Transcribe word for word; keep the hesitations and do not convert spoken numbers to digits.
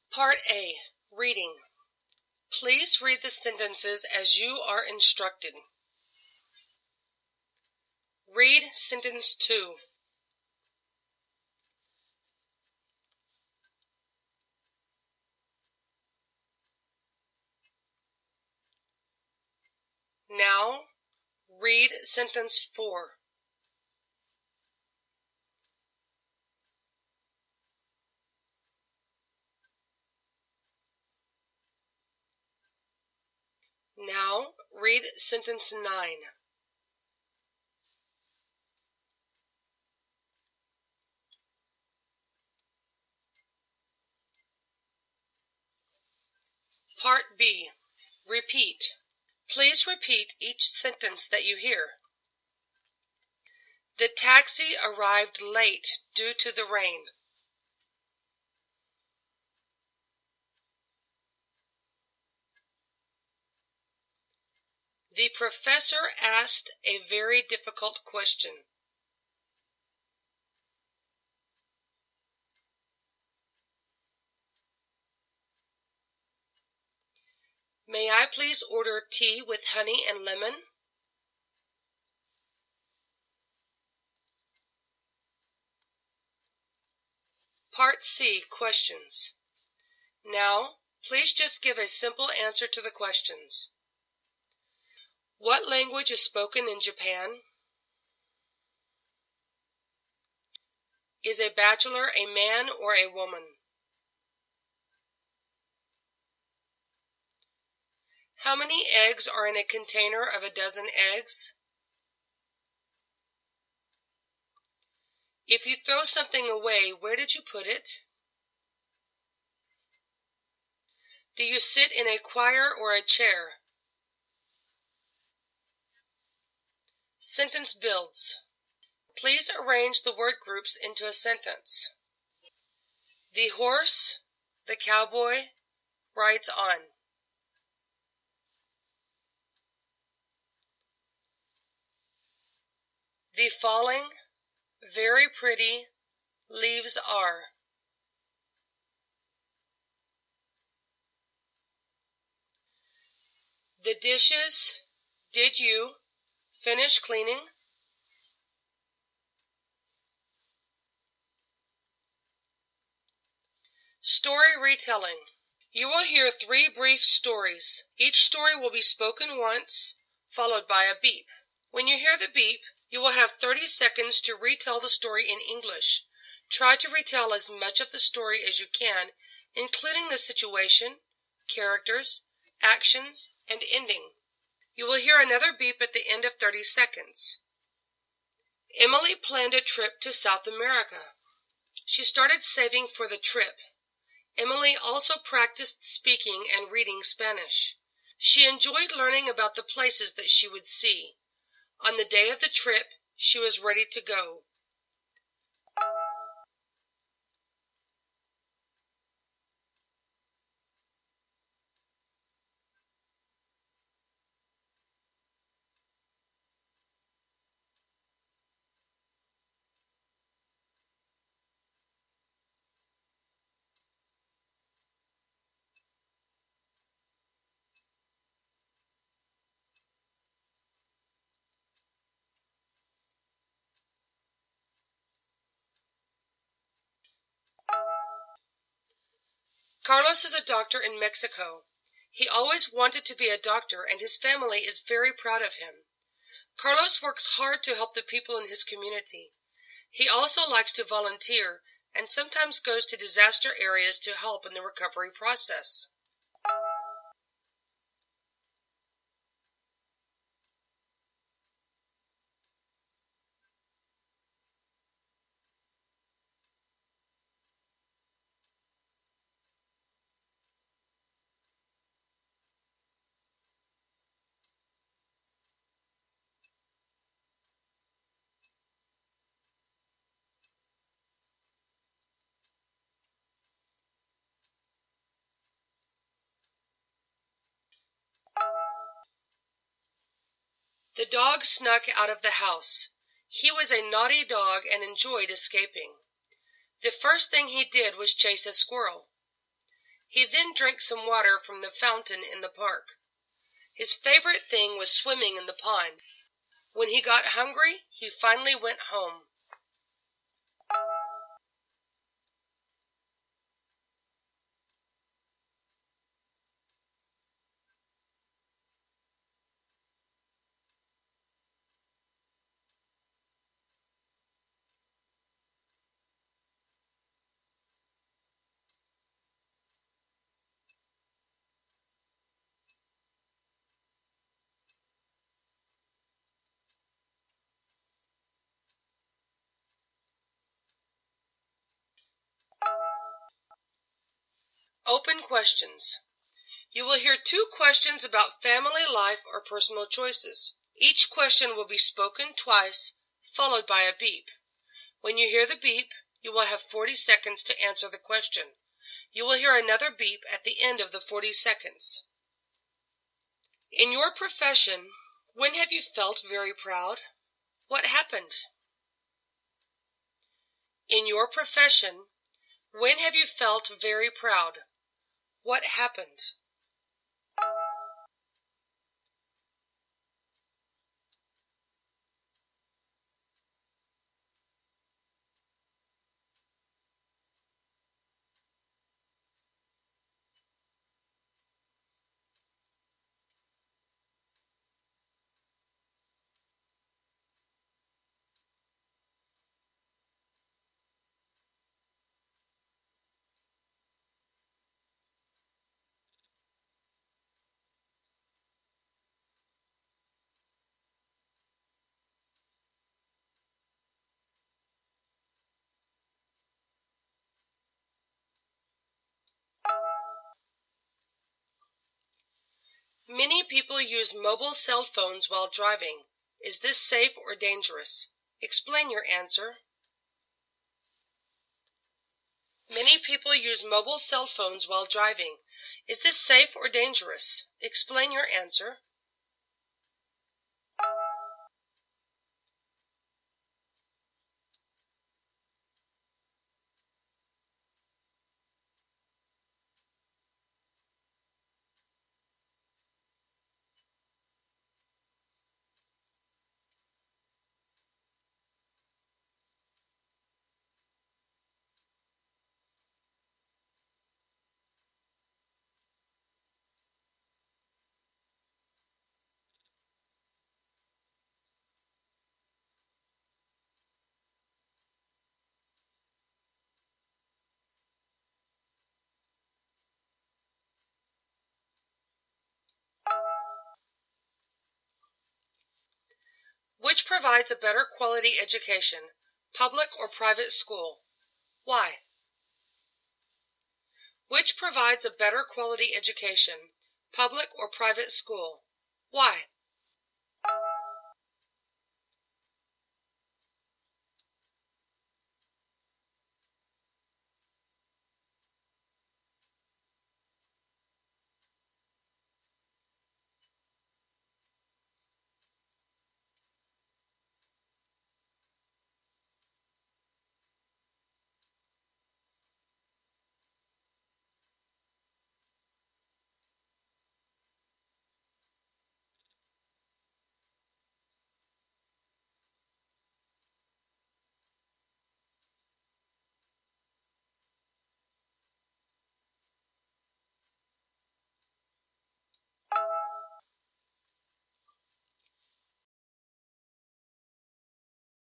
Part A. Reading. Please read the sentences as you are instructed. Read sentence two. Now, read sentence four. Now, read sentence nine. Part B. Repeat. Please repeat each sentence that you hear. The taxi arrived late due to the rain. The professor asked a very difficult question. May I please order tea with honey and lemon? Part C. Questions. Now, please just give a simple answer to the questions. What language is spoken in Japan? Is a bachelor a man or a woman? How many eggs are in a container of a dozen eggs? If you throw something away, where did you put it? Do you sit in a choir or a chair? Sentence builds. Please arrange the word groups into a sentence. The horse, the cowboy, rides on. The falling, very pretty, leaves are. The dishes, did you finish cleaning? Story retelling. You will hear three brief stories. Each story will be spoken once, followed by a beep. When you hear the beep, you will have thirty seconds to retell the story in English. Try to retell as much of the story as you can, including the situation, characters, actions, and ending. You will hear another beep at the end of thirty seconds. Emily planned a trip to South America. She started saving for the trip. Emily also practiced speaking and reading Spanish. She enjoyed learning about the places that she would see. On the day of the trip, she was ready to go. Carlos is a doctor in Mexico. He always wanted to be a doctor, and his family is very proud of him. Carlos works hard to help the people in his community. He also likes to volunteer and sometimes goes to disaster areas to help in the recovery process. The dog snuck out of the house. He was a naughty dog and enjoyed escaping. The first thing he did was chase a squirrel. He then drank some water from the fountain in the park. His favorite thing was swimming in the pond. When he got hungry, he finally went home. Open questions. You will hear two questions about family life or personal choices. Each question will be spoken twice, followed by a beep. When you hear the beep, you will have forty seconds to answer the question. You will hear another beep at the end of the forty seconds. In your profession, when have you felt very proud? What happened? In your profession, when have you felt very proud? What happened? Many people use mobile cell phones while driving. Is this safe or dangerous? Explain your answer. Many people use mobile cell phones while driving. Is this safe or dangerous? Explain your answer. Which provides a better quality education, public or private school? Why? Which provides a better quality education, public or private school? Why?